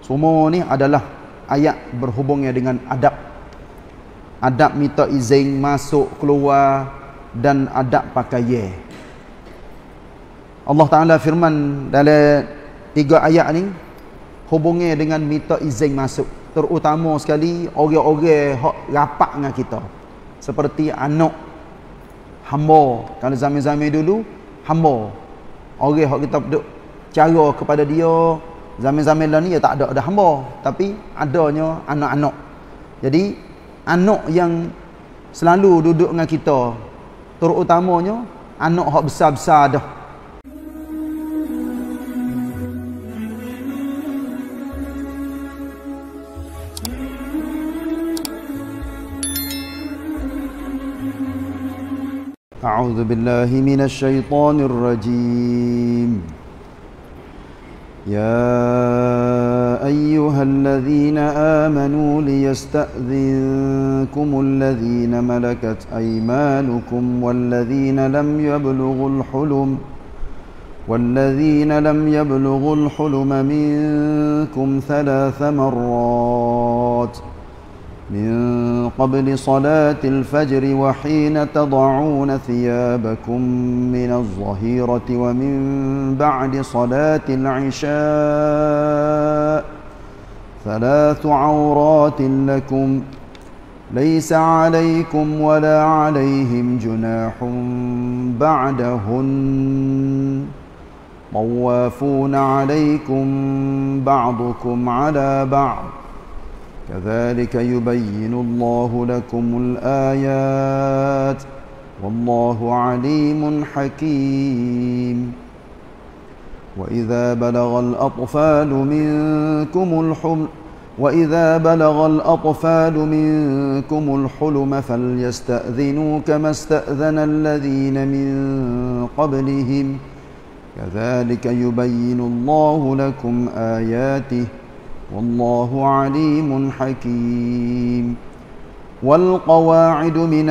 Semua ni adalah ayat berhubungnya dengan adab. Adab minta izin masuk keluar dan adab pakaian. Allah Ta'ala firman dalam 3 ayat ni hubungnya dengan minta izin masuk. Terutama sekali orang-orang hak rapat dengan kita. Seperti anak hamba. Kalau zaman-zaman dulu hamba. Orang hak kita duk cara kepada dia, zaman-zaman lah ni ya tak ada hamba, tapi adanya anak-anak. Jadi anak yang selalu duduk dengan kita, terutamanya anak hak besar-besar dah. A'udzu billahi minasy syaithanir rajim. يا أيها الذين آمنوا ليستأذنكم الذين ملكت أيمانكم والذين لم يبلغوا الحلم منكم 3 مرات من قبل صلاة الفجر وحين تضعون ثيابكم من الظهيرة ومن بعد صلاة العشاء 3 عورات لكم ليس عليكم ولا عليهم جناح بعدهن طوافون عليكم بعضكم على بعض كذلك يبين الله لكم الآيات والله عليم حكيم وإذا بلغ الأطفال منكم الحلم فليستأذنوا كما استأذن الذين من قبلهم كذلك يبين الله لكم آياته والله عليم حكيم والقواعد من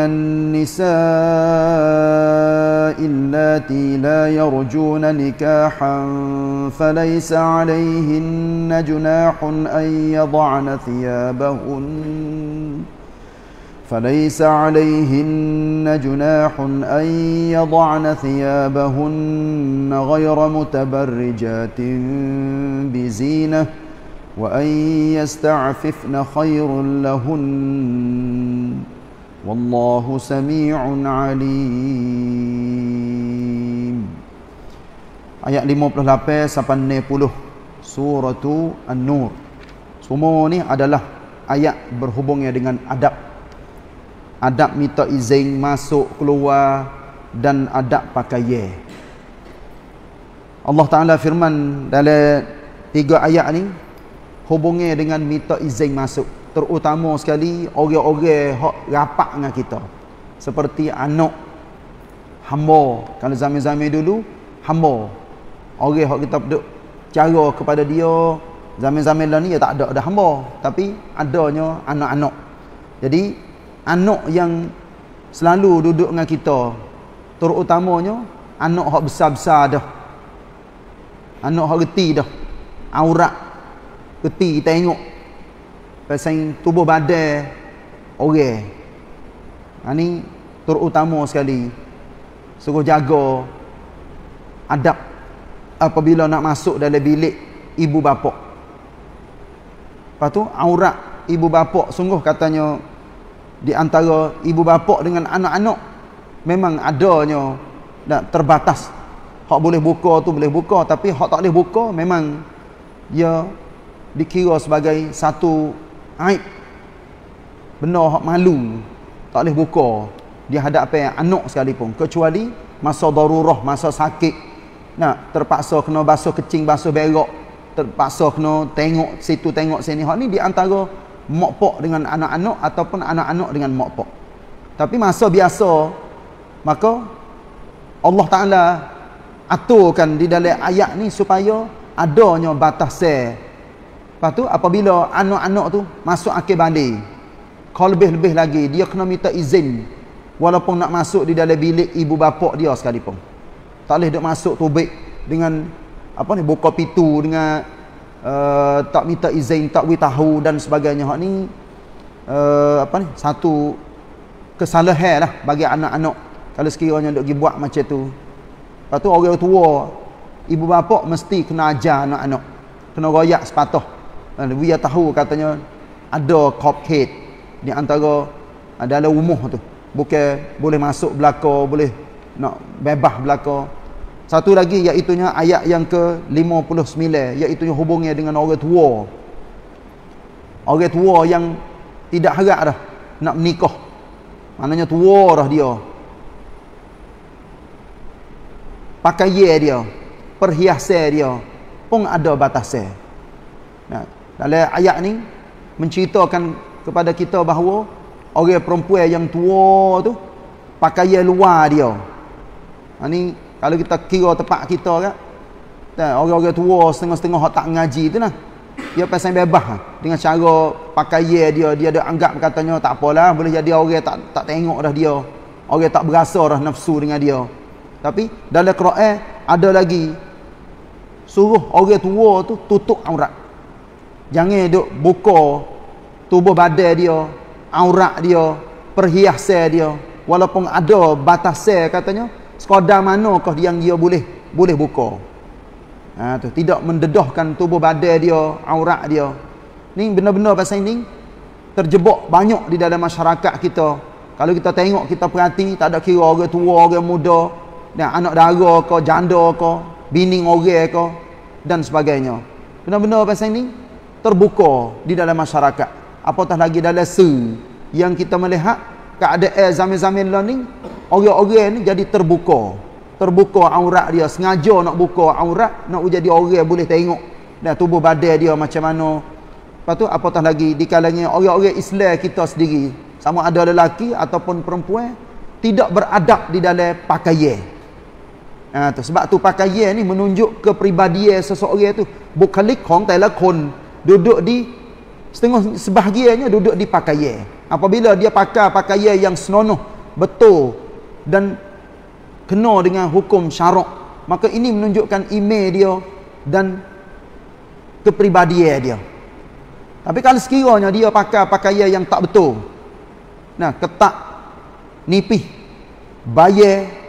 النساء اللاتي لا يرجون نكاحا فليس عليهن جناح أن يضعن ثيابهن غير متبرجات بزينة وأن يستعففن خير لهن والله سميع عليم. Ayat 58 sampai 60 surah An-Nur. Semua ni adalah ayat berhubungnya dengan adab. Adab minta izin masuk keluar dan adab pakaian. Allah Ta'ala firman dalam 3 ayat ni hubungnya dengan minta izin masuk, terutama sekali orang-orang hak rapat dengan kita, seperti anak hamba. Kalau zaman-zaman dulu hamba, orang hak kita duk cara kepada dia, zaman-zaman lah ni ya tak ada hamba, tapi adanya anak-anak. Jadi anak yang selalu duduk dengan kita, terutamanya anak hak besar-besar dah, anak hak reti dah, aurat reti tengok pasal tubuh badan orang. Ni terutama sekali suruh jaga adab apabila nak masuk dalam bilik ibu bapa. Lepas tu aurat ibu bapa, sungguh katanya di antara ibu bapa dengan anak-anak memang adanya terbatas. Hak boleh buka tu boleh buka, tapi hak tak boleh buka memang dia dikira sebagai satu aib, benda hak malu, tak boleh buka di hadapan anak sekalipun, kecuali masa darurah, masa sakit, nak terpaksa kena basuh kecing, basuh berak, terpaksa kena tengok situ tengok sini. Hak ni di antara mak pak dengan anak-anak ataupun anak-anak dengan mak pak. Tapi masa biasa, maka Allah Ta'ala aturkan di dalam ayat ni supaya adanya batasan. Lepas tu apabila anak-anak tu masuk akhir balik, kalau lebih-lebih lagi dia kena minta izin walaupun nak masuk di dalam bilik ibu bapa dia sekalipun. Tak boleh duk masuk tubik dengan buka pintu dengan tak minta izin, tak beritahu dan sebagainya. Hak ni satu kesalahan lah bagi anak-anak kalau sekiranya duk pergi buat macam tu. Lepas tu orang tua, ibu bapa mesti kena ajar anak-anak, kena royak sepatah. Dia tahu katanya ada cupcake di antara dalam rumah tu, bukan boleh masuk belaka, boleh nak bebas belaka. Satu lagi iaitunya ayat yang ke-59, iaitunya hubungnya dengan orang tua. Orang tua yang tidak harap dah nak menikah, maknanya tua dah dia. Pakaian dia, perhiasan dia pun ada batasnya. Nah, dalam ayat ni menceritakan kepada kita bahawa orang perempuan yang tua tu pakaian luar dia. Ni kalau kita kira tempat kita kan, orang-orang tua setengah-setengah tak ngaji tu nah, dia pasal bebas dengan cara pakaian dia ada anggap katanya tak apalah, boleh jadi orang tak tengok dah dia, orang tak berasa dah nafsu dengan dia. Tapi dalam Quran ada lagi suruh orang tua tu tutup aurat. Jangan duk buka tubuh badan dia, aurat dia, perhiasan dia, walaupun ada batasan katanya sekadar manakah yang dia boleh buka. Tu tidak mendedahkan tubuh badan dia, aurat dia. Ni benar-benar pasal ini terjebak banyak di dalam masyarakat kita. Kalau kita tengok, kita perhati, tak ada kira orang tua, orang muda, dan anak dara ke, janda ke, bini orang ke dan sebagainya. Benar-benar pasal ini terbuka di dalam masyarakat. Apatah lagi dalam yang kita melihat keadaan zaman-zaman ni, orang-orang ni jadi terbuka aurat dia, sengaja nak buka aurat, nak jadi orang boleh tengok dan tubuh badan dia macam mana. Lepas tu apatah lagi di kalangan orang-orang Islam kita sendiri, sama ada lelaki ataupun perempuan, tidak beradab di dalam pakaian. Sebab tu pakaian ni menunjuk kepribadian seseorang tu. Bukan likong tak lakon duduk di setengah sebahagiannya duduk di pakaian. Apabila dia pakai pakaian yang senonoh, betul dan kena dengan hukum syarak, maka ini menunjukkan imej dia dan kepribadian dia. Tapi kalau sekiranya dia pakai pakaian yang tak betul, nah, ketat, nipih, bayar,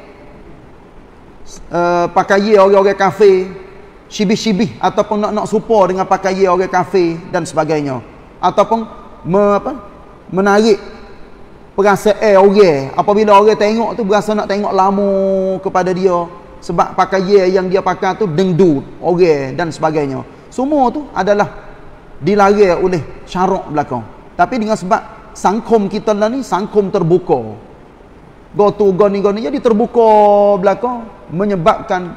pakaian orang-orang kafir, syibih-syibih ataupun nak serupa dengan pakaian orang kafir dan sebagainya, ataupun menarik perasaan orang. Apabila orang tengok tu berasa nak tengok lama kepada dia sebab pakaian yang dia pakai tu dengdut orang dan sebagainya. Semua tu adalah dilarang oleh syarak belakang. Tapi dengan sebab sangkum kita lah ni sangkum terbuka, gotu goni jadi terbuka belakang, menyebabkan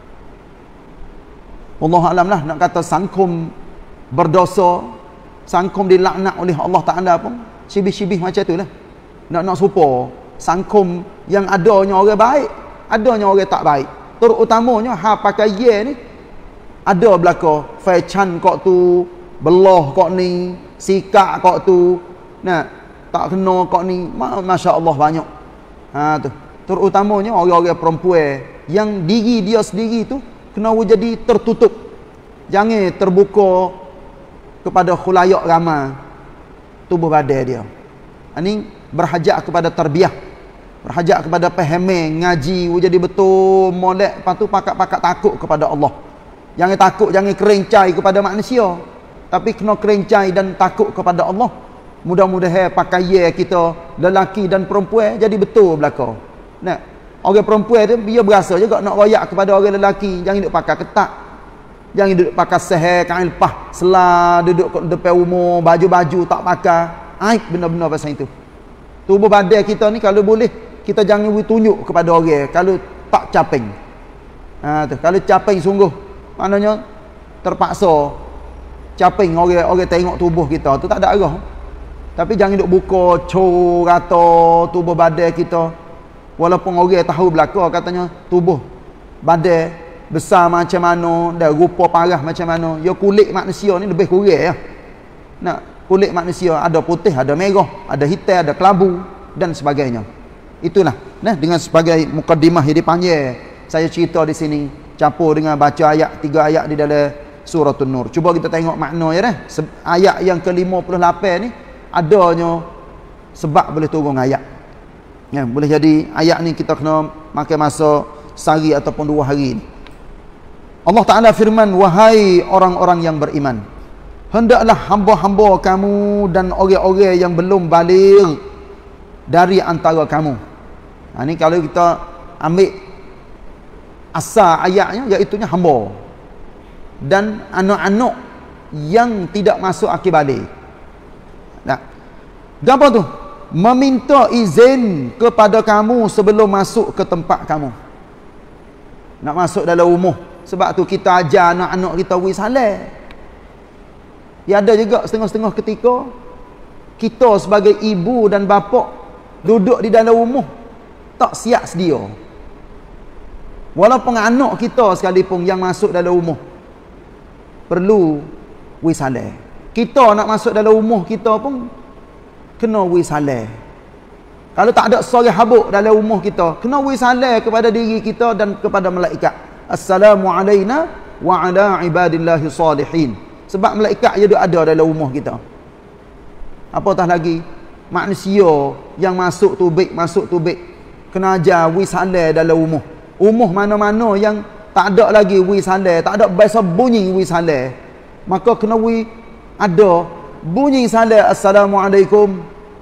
Allah alam lah nak kata sangkum berdosa, sangkum dilaknat oleh Allah Ta'ala pun syibih-syibih macam tu lah. Nak serupa sangkum yang adanya orang baik, adanya orang tak baik. Terutamanya pakaian ni ada belaka fashion kok tu, belah kok ni, sikap kok tu, nah tak kena kok ni, masya-Allah banyak. Tu terutamanya orang-orang perempuan yang diri dia sendiri tu kena jadi tertutup, jangan terbuka kepada khulayak ramai tubuh badan dia. Ini berhajat kepada tarbiyah, berhajat kepada pahaman, ngaji jadi betul molek. Lepas tu pakat-pakat takut kepada Allah. Jangan takut, jangan kerencai kepada manusia, tapi kena kerencai dan takut kepada Allah. Mudah-mudahan pakaian kita lelaki dan perempuan jadi betul belaka. Nah, orang perempuan tu dia berasa juga nak royak kepada orang lelaki, jangan duduk pakai ketat, jangan duduk pakai seher kain lepas selah, duduk kat depan rumah baju-baju tak pakai. Aib benar-benar pasal itu. Tubuh badan kita ni kalau boleh kita jangan tunjuk kepada orang kalau tak caping. Kalau caping sungguh maknanya terpaksa caping, orang tengok tubuh kita tu tak ada arah. Tapi jangan duk buka rata tubuh badan kita. Walaupun orang tahu belaka katanya tubuh badan besar macam mana dan rupa parah macam mana, ya kulit manusia ni lebih kurang ya. Nak kulit manusia ada putih, ada merah, ada hitam, ada kelabu dan sebagainya. Itulah. Nah, dengan sebagai mukadimah yang dipanggil, saya cerita di sini campur dengan baca ayat 3 ayat di dalam surah An-Nur. Cuba kita tengok makna ya dah. Ayat yang ke-58 ni adanya sebab boleh turun ayat. Ya, boleh jadi ayat ni kita kena makan masa sehari ataupun 2 hari ni. Allah Ta'ala firman, wahai orang-orang yang beriman, hendaklah hamba-hamba kamu dan orang-orang yang belum baligh dari antara kamu. Ni kalau kita ambil asal ayatnya, iaitunya hamba dan anak-anak yang tidak masuk akil balik. Nah, apa tu? Meminta izin kepada kamu sebelum masuk ke tempat kamu. Nak masuk dalam rumah. Sebab tu kita ajar anak-anak kita wisalah. Ya, ada juga setengah-setengah ketika kita sebagai ibu dan bapa duduk di dalam rumah tak siap sedia. Walaupun anak kita sekalipun yang masuk dalam rumah perlu wisalah. Kita nak masuk dalam rumah kita pun kena wisalah. Kalau tak ada seorang habuk dalam rumah kita, kena wisalah kepada diri kita dan kepada malaikat. Assalamu alayna wa ala ibadillahi salihin. Sebab malaikat dia ada dalam rumah kita. Apatah lagi manusia yang masuk tu baik, kena ajar wisalah dalam rumah. Rumah mana-mana yang tak ada lagi wisalah, tak ada bahasa bunyi wisalah, maka kena ada bunyi salah assalamualaikum.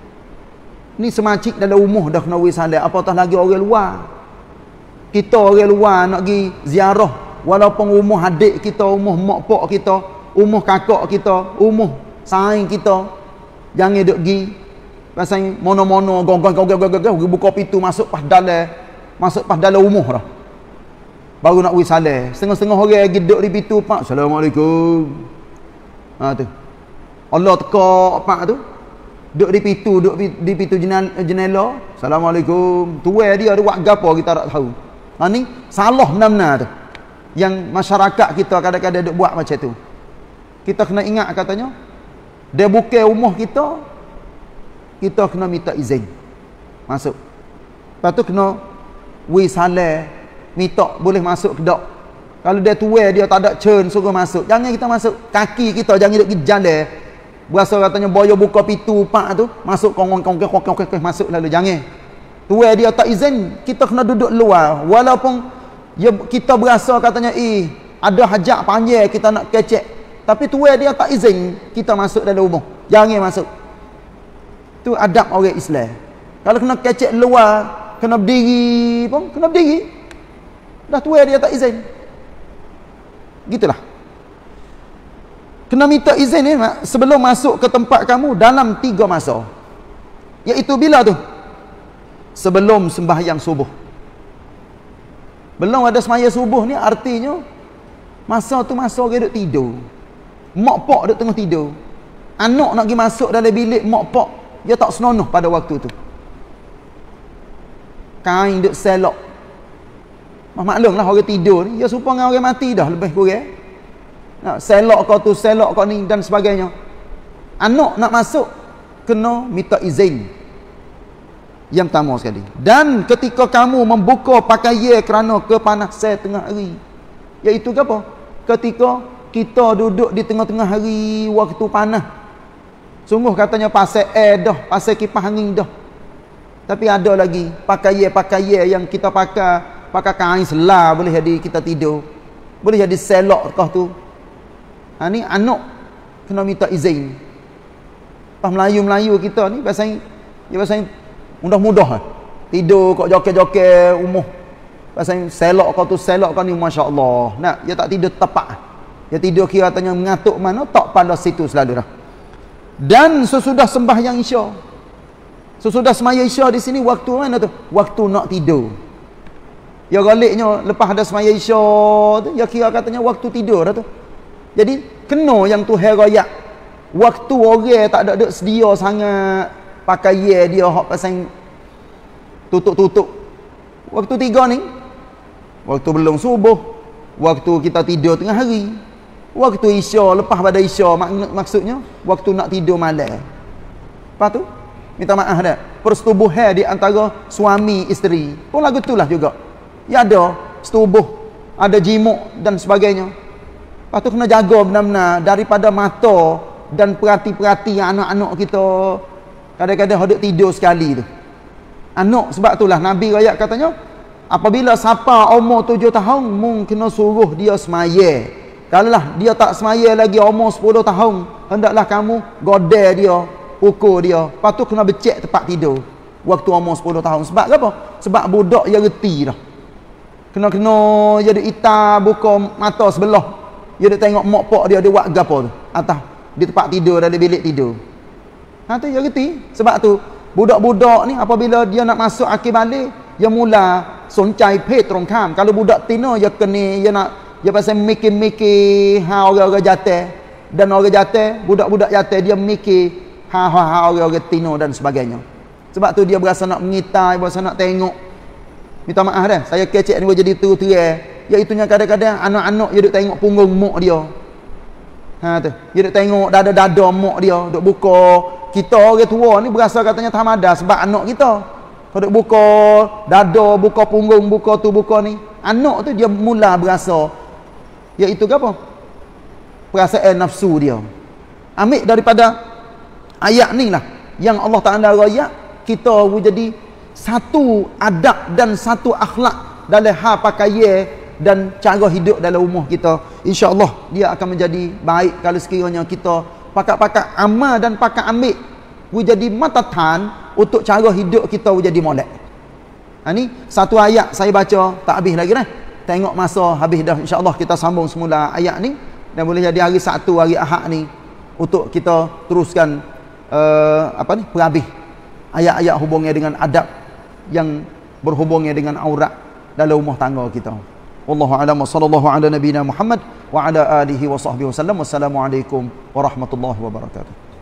Ni semacik dalam rumah dah kena wisalah, apatah lagi orang luar. Kita orang luar nak pergi ziarah, walaupun rumah adik kita, rumah mak pak kita, rumah kakak kita, rumah saing kita, jangan duk pergi pasal mono-mono gong buka pintu masuk pas dalam rumah dah. Baru nak wisalah. Setengah-setengah orang lagi duduk di pintu pak, assalamualaikum. Tu. Allah tekak pak tu. Duduk di pintu jendela, assalamualaikum. Tuai dia buat gapo kita tak tahu. Ni salah benar-benar tu. Yang masyarakat kita kadang-kadang duk buat macam tu. Kita kena ingat katanya, dia bukan rumah kita, kita kena minta izin masuk. Lepas tu kena wisalah, minta boleh masuk ke tak. Kalau dia tuai dia tak ada cern suruh masuk, jangan kita masuk. Kaki kita jangan duk pergi jalan. Berasa katanya boyo buka pintu pak tu, masuk kongkong masuk lalu, jangan. Tuai dia tak izin, kita kena duduk luar. Walaupun kita berasa katanya ada hajat panjang kita nak kecek, tapi tuai dia tak izin kita masuk dalam rumah, jangan masuk. Tu adab orang Islam. Kalau kena kecek luar, kena berdiri pun kena berdiri. Dah tuai dia tak izin. Gitulah. Kena minta izin ni sebelum masuk ke tempat kamu dalam 3 masa. Iaitu bila tu? Sebelum sembahyang subuh. Belum ada sembahyang subuh ni artinya masa tu masa orang duk tidur. Mak pak duk tengah tidur. Anak nak pergi masuk dalam bilik mak pak, dia tak senonoh pada waktu tu. Kain duk selok. Maklumlah orang tidur ni, dia serupa dengan orang mati dah lebih kurang. Nak selok kau tu, selok kau ni dan sebagainya. Anak nak masuk kena minta izin. Yang pertama sekali. Dan ketika kamu membuka pakaian kerana kepanasan tengah hari, iaitu apa? Ketika kita duduk di tengah-tengah hari waktu panas, sungguh katanya pasal air dah, pasal kipas angin dah, tapi ada lagi pakaian yang kita pakai kain selah, boleh jadi kita tidur, boleh jadi selok kau tu. Ni anak kena minta izin. Pas Melayu kita ni pasal mudah-mudah tidur kok joket-joket rumah. Pasal selok kau ni masya-Allah. Nak dia tak tidur tepat. Dia tidur kira katanya mengatuk mana tak pada situ selalu dah. Dan sesudah sembahyang Isya. Sesudah sembahyang Isya di sini waktu mana tu? Waktu nak tidur. Ya galiknya lepas ada sembahyang Isya tu, ya kira katanya waktu tidur dah tu. Jadi kena yang tu herayak. Waktu orang tak ada sedia sangat pakaian dia hak pasang tutup-tutup. Waktu 3 ni, waktu belum subuh, waktu kita tidur tengah hari, waktu Isya, lepas pada Isya, maksudnya waktu nak tidur malam. Lepas tu minta maaf dah, persetubuhan di antara suami isteri pun lagu itulah juga. Ya ada setubuh, ada jimuk dan sebagainya. Lepas tu kena jaga benar-benar daripada mata dan perhati-perhati anak-anak kita. Kadang-kadang hodok tidur sekali tu. Anak, sebab itulah Nabi rakyat katanya, apabila siapa umur 7 tahun, mung kena suruh dia semaya. Kalaulah dia tak semaya lagi umur 10 tahun, hendaklah kamu godel dia, pukul dia. Lepas tu kena becek tempat tidur waktu umur 10 tahun. Sebab apa? Sebab budak dia reti dah. Kena-kena dia duk ita buka mata sebelah. Dia duk tengok mak pak dia buat gapo tu atas di tempat tidur dalam bilik tidur. Ha tu dia reti. Sebab tu budak-budak ni apabila dia nak masuk akhir balik, dia mula soncai phe trong kham. Kalau budak tina dia kena dia nak dia pasal mikir-mikir orang-orang jatuh, dan orang jatuh, budak-budak jatuh dia mikir orang-orang tina dan sebagainya. Sebab tu dia berasa nak mengitai, berasa nak tengok. Minta maaf dah, saya kecek ni jadi terang. Iaitunya kadang-kadang anak-anak dia duk tengok punggung mak dia. Ha tu, dia duk tengok dada-dada mak dia, duk buka. Kita orang tua ni berasa katanya tamada sebab anak kita. Kalau duk buka dada, buka punggung, buka tu, buka ni, anak tu dia mula berasa iaitu apa? Perasaan nafsu dia. Ambil daripada ayat ni lah yang Allah Ta'ala raya kita jadi satu adab dan satu akhlak dalam hal pakaian dan cara hidup dalam rumah kita. InsyaAllah dia akan menjadi baik kalau sekiranya kita pakat-pakat amal dan pakat ambil jadi matatan untuk cara hidup kita jadi molek. Ha, ni satu ayat saya baca tak habis lagi dah. Tengok masa habis dah, insya-Allah kita sambung semula ayat ni dan boleh jadi hari Sabtu, hari Ahad ni untuk kita teruskan perhabis ayat-ayat hubungnya dengan adab yang berhubungnya dengan aurat dalam rumah tangga kita. Wallahu a'lam, sallallahu ala nabiyina Muhammad wa ala alihi wa sahbihi wasallam. Wassalamualaikum warahmatullahi wabarakatuh.